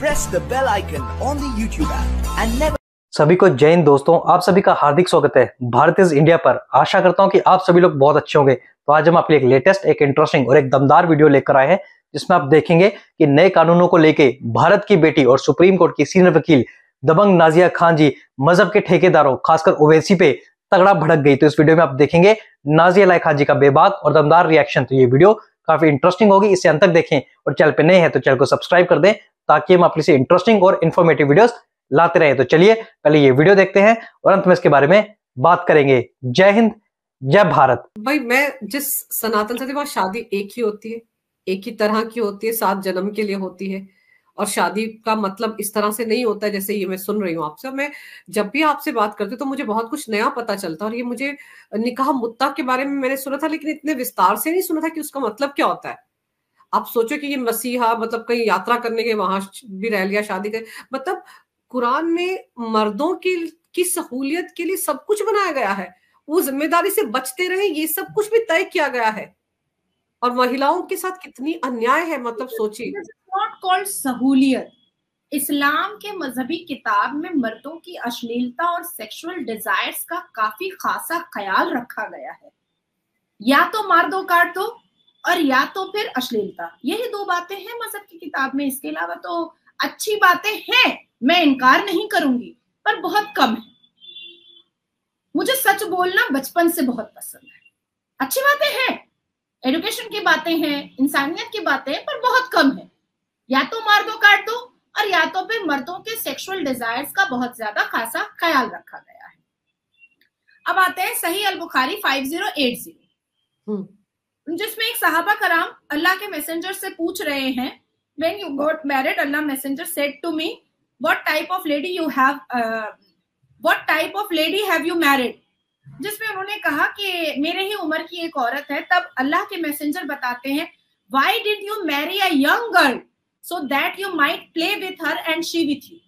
press the bell icon on the YouTube app and never. सभी को जय हिंद दोस्तों, आप सभी का हार्दिक स्वागत है भारत इज इंडिया पर। आशा करता हूं कि आप सभी लोग बहुत अच्छे होंगे। तो आज हम आपके लिए एक लेटेस्ट, एक इंटरेस्टिंग और एक दमदार वीडियो लेकर आए हैं, जिसमें आप देखेंगे कि नए कानूनों को लेके भारत की बेटी और सुप्रीम कोर्ट की सीनियर वकील दबंग नाजिया खान जी मजहब के ठेकेदारों खासकर ओवैसी पे तगड़ा भड़क गई। तो इस वीडियो में आप देखेंगे नाजिया खान जी का बेबाक और दमदार रिएक्शन। तो ये वीडियो काफी इंटरेस्टिंग होगी, इसे अंत तक देखें और चैनल पे नए हैं तो चैनल को सब्सक्राइब कर दें ताकि हम आपके लिए इंटरेस्टिंग और इन्फॉर्मेटिव वीडियोस लाते रहे। तो चलिए पहले ये वीडियो देखते हैं और अंत में इसके बारे में बात करेंगे। जय हिंद, जय भारत। भाई मैं जिस सनातन से वहां शादी एक ही होती है, एक ही तरह की होती है, 7 जन्म के लिए होती है। और शादी का मतलब इस तरह से नहीं होता है जैसे ये मैं सुन रही हूँ आपसे। मैं जब भी आपसे बात करती हूँ तो मुझे बहुत कुछ नया पता चलता है। और ये मुझे निकाह मुत्ता के बारे में मैंने सुना था, लेकिन इतने विस्तार से नहीं सुना था कि उसका मतलब क्या होता है। आप सोचो कि ये मसीहा मतलब कहीं यात्रा करने के वहां भी रह लिया, शादी के मतलब कुरान में मर्दों की सहूलियत के लिए सब कुछ बनाया गया है। वो जिम्मेदारी से बचते रहे, ये सब कुछ भी तय किया गया है। और महिलाओं के साथ कितनी अन्याय है, मतलब सोचिए। नॉट कॉल्ड सहूलियत। इस्लाम के मजहबी किताब में मर्दों की अश्लीलता और सेक्सुअल डिजायर्स का काफी खासा ख्याल रखा गया है। या तो मार दो काट दो और या तो फिर अश्लीलता, यही 2 बातें हैं मजहब की किताब में। इसके अलावा तो अच्छी बातें हैं, मैं इनकार नहीं करूंगी, पर बहुत कम है। मुझे सच बोलना बचपन से बहुत पसंद है। अच्छी बातें हैं, एजुकेशन की बातें हैं, इंसानियत की बातें हैं, पर बहुत कम है। या तो मार दो काट दो और या तो फिर मर्दों के सेक्सुअल डिजायर्स का बहुत ज्यादा खासा ख्याल रखा गया है। अब आते हैं सही अल बुखारी 5080, जिसमें एक सहाबा कराम अल्लाह के मैसेंजर से पूछ रहे हैं, When you got married, Allah Messenger said to me, what type of lady have you married? जिसमें उन्होंने कहा कि मेरे ही उम्र की एक औरत है। तब अल्लाह के मैसेंजर बताते हैं, Why did you marry a young girl so that you might play with her and she with you?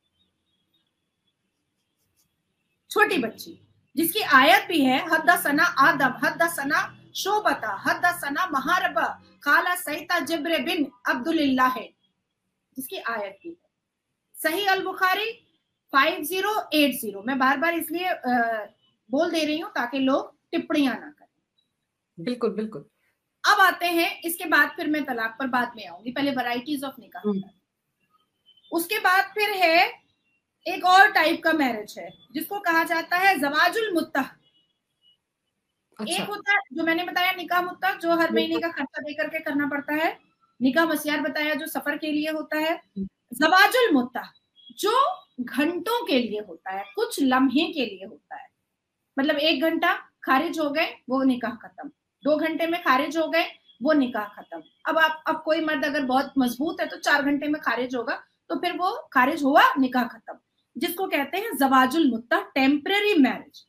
छोटी बच्ची जिसकी आयत भी है, हद्दसना आदम हद्दसना शोबता हद्दसना महारबा खाला सईता जिब्र बिन अब्दुल्लाह है, जिसकी आयत भी है। सही अल बुखारी 5080। मैं बार बार इसलिए बोल दे रही हूं ताकि लोग टिप्पणियां ना करें। बिल्कुल बिल्कुल। अब आते हैं, इसके बाद फिर मैं तलाक पर बाद में आऊंगी। पहले वैरायटीज ऑफ निकाह, उसके बाद फिर है एक और टाइप का मैरिज है जिसको कहा जाता है जवाजुल मुत्ता। अच्छा। एक होता है जो मैंने बताया निकाह मुत्ता, जो हर महीने का खर्चा दे करके करना पड़ता है। निकाह मसियार बताया जो सफर के लिए होता है। जवाजुल मुत्ता जो घंटों के लिए होता है, कुछ लम्हे के लिए होता है। मतलब 1 घंटा खारिज हो गए वो निकाह खत्म, 2 घंटे में खारिज हो गए वो निकाह खत्म। अब कोई मर्द अगर बहुत मजबूत है तो 4 घंटे में खारिज होगा, तो फिर वो खारिज हुआ, निकाह खत्म, जिसको कहते हैं जवाजुल मुत्ता, टेम्पररी मैरिज।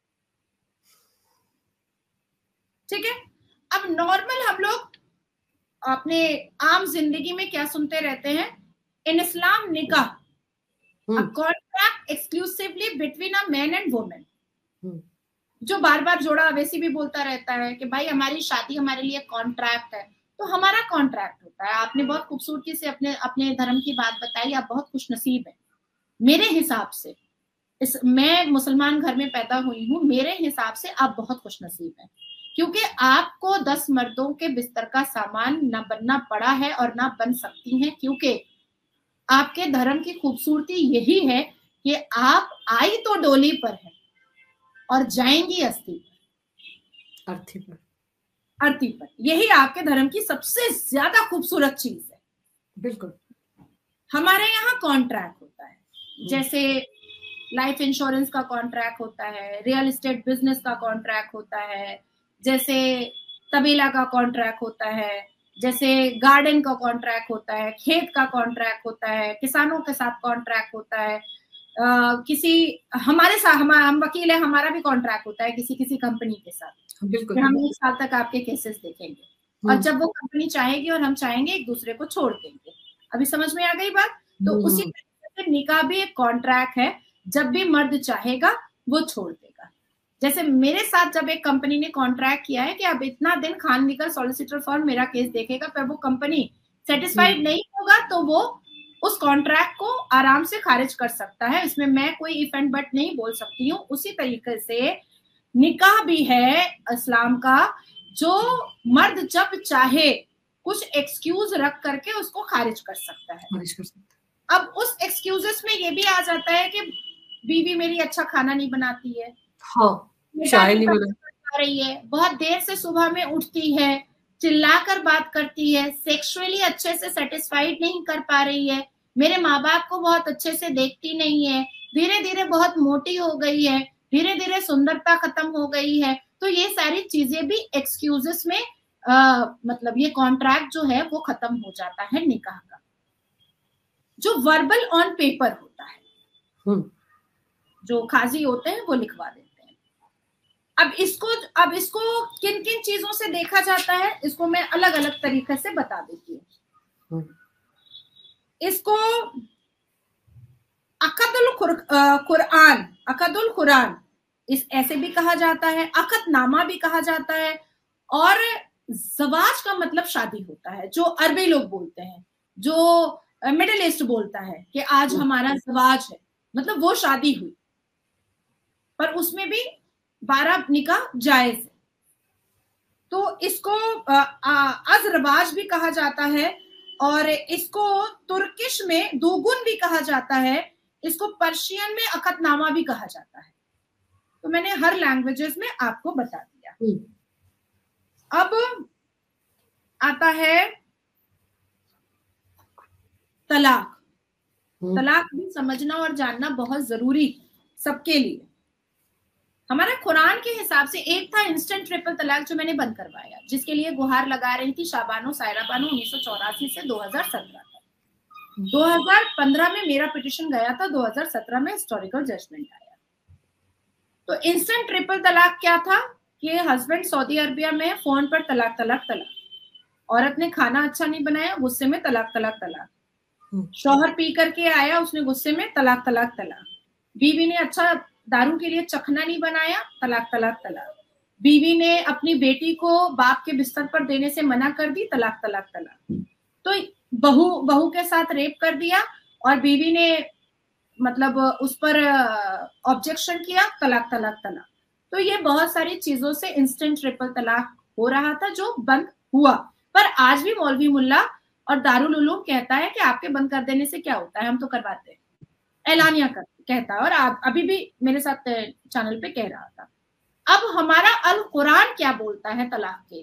ठीक है। अब नॉर्मल हम लोग अपने आम जिंदगी में क्या सुनते रहते हैं, in Islam nikah contract exclusively between a man and women. जो बार बार जोड़ा वैसे भी बोलता रहता है कि भाई हमारी शादी हमारे लिए कॉन्ट्रैक्ट है, तो हमारा कॉन्ट्रैक्ट होता है। आपने बहुत खूबसूरती से अपने धर्म की बात बताई, आप बहुत खुशनसीब हैं। मेरे हिसाब से मैं मुसलमान घर में पैदा हुई हूँ, मेरे हिसाब से आप बहुत खुशनसीब हैं, क्योंकि आपको 10 मर्दों के बिस्तर का सामान ना बनना पड़ा है और ना बन सकती हैं, क्योंकि आपके धर्म की खूबसूरती यही है कि आप आई तो डोली पर है और जाएंगी अर्थी पर। यही आपके धर्म की सबसे ज्यादा खूबसूरत चीज है। बिल्कुल। हमारे यहाँ कॉन्ट्रैक्ट होता है, जैसे लाइफ इंश्योरेंस का कॉन्ट्रैक्ट होता है, रियल एस्टेट बिजनेस का कॉन्ट्रैक्ट होता है, जैसे तबेला का कॉन्ट्रैक्ट होता है, जैसे गार्डन का कॉन्ट्रैक्ट होता है, खेत का कॉन्ट्रैक्ट होता है, किसानों के साथ कॉन्ट्रैक्ट होता है। हमारे साथ हम वकील है, हमारा भी कॉन्ट्रैक्ट होता है किसी कंपनी के साथ। बिल्कुल। हम 1 साल तक आपके केसेस देखेंगे और जब वो कंपनी चाहेगी और हम चाहेंगे एक दूसरे को छोड़ देंगे। अभी समझ में आ गई बात? तो उसी तरीके से निकाह भी एक कॉन्ट्रैक्ट है, जब भी मर्द चाहेगा वो छोड़ देगा। जैसे मेरे साथ जब एक कंपनी ने कॉन्ट्रैक्ट किया है कि अब इतना दिन खान निकल सॉलिसिटर फर्म मेरा केस देखेगा, पर वो कंपनी सेटिस्फाइड नहीं होगा तो वो उस कॉन्ट्रैक्ट को आराम से खारिज कर सकता है। इसमें मैं कोई इफ एंड बट नहीं बोल सकती हूँ। उसी तरीके से निकाह भी है इस्लाम का, जो मर्द जब चाहे कुछ एक्सक्यूज रख करके उसको खारिज कर सकता है। अब उस एक्सक्यूजेस में ये भी आ जाता है कि बीवी मेरी अच्छा खाना नहीं बनाती है, हाँ, चाय नहीं बना रही है, बहुत देर से सुबह में उठती है, चिल्लाकर बात करती है, सेक्सुअली अच्छे से सेटिस्फाइड नहीं कर पा रही है, मेरे माँ बाप को बहुत अच्छे से देखती नहीं है, धीरे धीरे बहुत मोटी हो गई है, धीरे धीरे सुंदरता खत्म हो गई है। तो ये सारी चीजें भी एक्सक्यूजेस में मतलब ये कॉन्ट्रैक्ट जो है वो खत्म हो जाता है निकाह का, जो वर्बल ऑन पेपर होता है, जो काजी होते हैं वो लिखवा देते हैं। अब इसको किन किन चीजों से देखा जाता है, इसको मैं अलग अलग तरीके से बता देती हूँ। इसको अकदुल कुरान इस ऐसे भी कहा जाता है, अकदनामा भी कहा जाता है, और ज़वाज का मतलब शादी होता है, जो अरबी लोग बोलते हैं, जो मिडिल ईस्ट बोलता है कि आज हमारा ज़वाज है, मतलब वो शादी हुई, पर उसमें भी 12 निकाह जायज है। तो इसको अज़रवाज भी कहा जाता है, और इसको तुर्किश में दुगुन भी कहा जाता है, इसको पर्शियन में अकदनामा भी कहा जाता है। तो मैंने हर लैंग्वेजेस में आपको बता दिया। अब आता है तलाक। तलाक भी समझना और जानना बहुत जरूरी है सबके लिए। हमारा कुरान के हिसाब से एक था इंस्टेंट ट्रिपल तलाक जो मैंने बंद करवाया, जिसके लिए गुहार लगा रही थी शाबानो सायरा बानो 1984 से 2017 तक। 2015 में मेरा पिटिशन गया था, 2017 में हिस्टोरिकल जजमेंट आया। तो इंस्टेंट ट्रिपल तलाक क्या था कि हस्बैंड सऊदी अरबिया में फोन पर तलाक तलाक तलाक, औरत ने खाना अच्छा नहीं बनाया, गुस्से में तलाक तलाक तलाक, शौहर पी करके आया, उसने गुस्से में तलाक तलाक तलाक, बीवी ने अच्छा दारू के लिए चखना नहीं बनाया, तलाक तलाक तलाक, बीवी ने अपनी बेटी को बाप के बिस्तर पर देने से मना कर दी, तलाक तलाक तलाक। तो बहू के साथ रेप कर दिया और बीवी ने मतलब उस पर ऑब्जेक्शन किया, तलाक तलाक तलाक। तो ये बहुत सारी चीजों से इंस्टेंट ट्रिपल तलाक हो रहा था जो बंद हुआ। पर आज भी मौलवी मुल्ला और दारुल उलूम कहता है कि आपके बंद कर देने से क्या होता है, हम तो करवाते हैं, ऐलानिया कहता है, और अभी भी मेरे साथ चैनल पे कह रहा था। अब हमारा अल कुरान क्या बोलता है तलाक के लिए?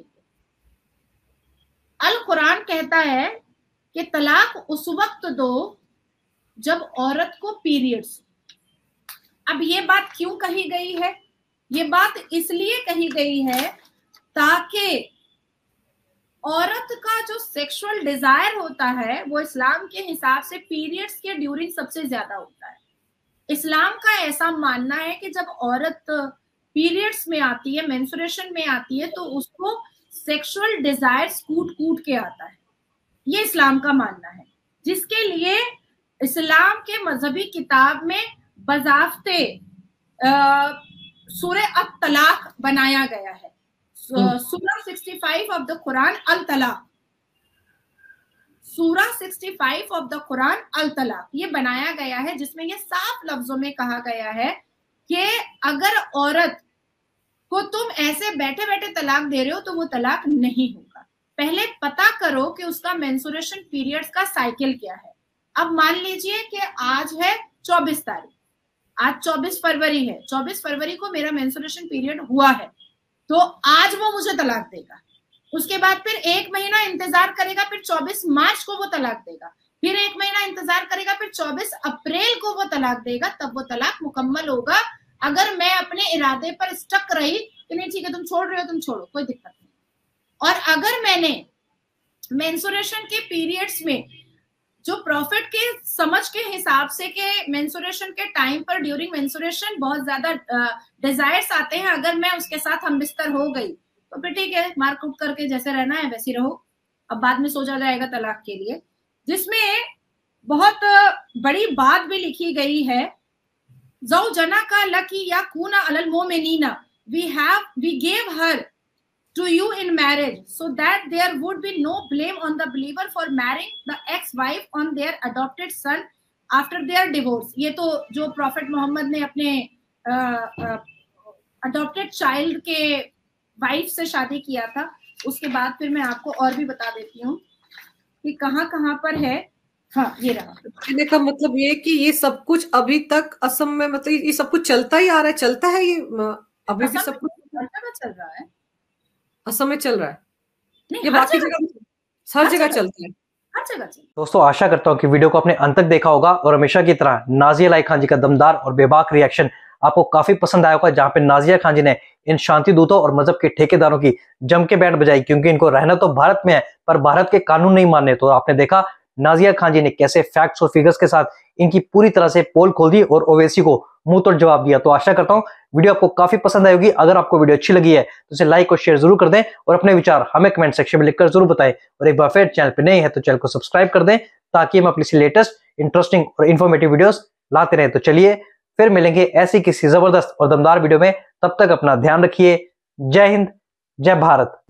अल कुरान कहता है कि तलाक उस वक्त दो जब औरत को पीरियड्स। अब ये बात क्यों कही गई है? ये बात इसलिए कही गई है ताकि औरत का जो सेक्सुअल डिजायर होता है वो इस्लाम के हिसाब से पीरियड्स के ड्यूरिंग सबसे ज्यादा होता है। इस्लाम का ऐसा मानना है कि जब औरत पीरियड्स में आती है, मेंस्ट्रुएशन में आती है, तो उसको सेक्सुअल डिजायर कूट कूट के आता है। ये इस्लाम का मानना है, जिसके लिए इस्लाम के मजहबी किताब में बजाफ्ते सूरह अत-तलाक बनाया गया है। सूरह 65 ऑफ द कुरान अल तलाक, सूरह 65 ऑफ द कुरान अल तलाक ये बनाया गया है, जिसमें ये साफ लफ्जों में कहा गया है कि अगर औरत को तुम ऐसे बैठे बैठे तलाक दे रहे हो तो वो तलाक नहीं होगा। पहले पता करो कि उसका मेंस्ट्रुएशन पीरियड्स का साइकिल क्या है। अब मान लीजिए कि आज है 24 तारीख, आज 24 फरवरी है, 24 फरवरी को मेरा मेंस्ट्रुएशन पीरियड हुआ है, तो आज वो मुझे तलाक देगा। उसके बाद फिर 1 महीना इंतजार करेगा, फिर 24 मार्च को वो तलाक देगा, फिर 1 महीना इंतजार करेगा, फिर 24 अप्रैल को वो तलाक देगा, तब वो तलाक मुकम्मल होगा। अगर मैं अपने इरादे पर स्टक रही कि नहीं ठीक है तुम छोड़ रहे हो, तुम छोड़ो, कोई दिक्कत नहीं। और अगर मैंने मेंस्ट्रुएशन के पीरियड्स में जो प्रॉफिट के समझ के हिसाब से के मेंस्ट्रुएशन के टाइम पर ड्यूरिंग मेंस्ट्रुएशन बहुत ज्यादा डिजायर्स आते हैं, अगर मैं उसके साथ हम बिस्तर हो गई तो फिर ठीक है, मार कूट करके जैसे रहना है वैसे रहो, अब बाद में सोचा जाएगा तलाक के लिए। जिसमें बहुत बड़ी बात भी लिखी गई है, ज़ौजना का लकी या कूना अलल मोमिनीना, we gave her to you in marriage, so that there would be no blame on the believer for marrying the ex-wife on their adopted son after their divorce. ये तो जो प्रॉफेट मोहम्मद ने अपने अडॉप्टेड चाइल्ड के wife से शादी किया था, उसके बाद फिर मैं आपको और भी बता देती हूँ कि कहाँ पर है। हाँ, ये रहा। कहने का मतलब ये कि ये सब कुछ अभी तक असम में, मतलब ये सब कुछ चलता ही आ रहा है, चलता है ये अभी भी सब कुछ चल रहा है, असम में चल रहा है, नहीं बाकी जगह हर जगह चलता है, हर जगह। दोस्तों आशा करता हूँ कि वीडियो को आपने अंत तक देखा होगा और हमेशा की तरह नाजिया अलाई खान जी का दमदार और बेबाक रिएक्शन आपको काफी पसंद आया होगा, जहां पे नाजिया खान जी ने इन शांति दूतों और मजहब के ठेकेदारों की जम के बैंड बजाई, क्योंकि इनको रहना तो भारत में है पर भारत के कानून नहीं मानने। तो आपने देखा नाजिया खान जी ने कैसे फैक्ट्स और फिगर्स के साथ इनकी पूरी तरह से पोल खोल दी और ओवैसी को मुंह तोड़ जवाब दिया। तो आशा करता हूं वीडियो आपको काफी पसंद आई होगी। अगर आपको वीडियो अच्छी लगी है तो इसे लाइक और शेयर जरूर कर दें और अपने विचार हमें कमेंट सेक्शन में लिखकर जरूर बताएं। और एक बार फिर चैनल पर नए हैं तो चैनल को सब्सक्राइब कर दें ताकि हम अपनी लेटेस्ट इंटरेस्टिंग और इन्फॉर्मेटिव वीडियोस लाते रहें। तो चलिए फिर मिलेंगे ऐसी किसी जबरदस्त और दमदार वीडियो में, तब तक अपना ध्यान रखिए। जय हिंद, जय भारत।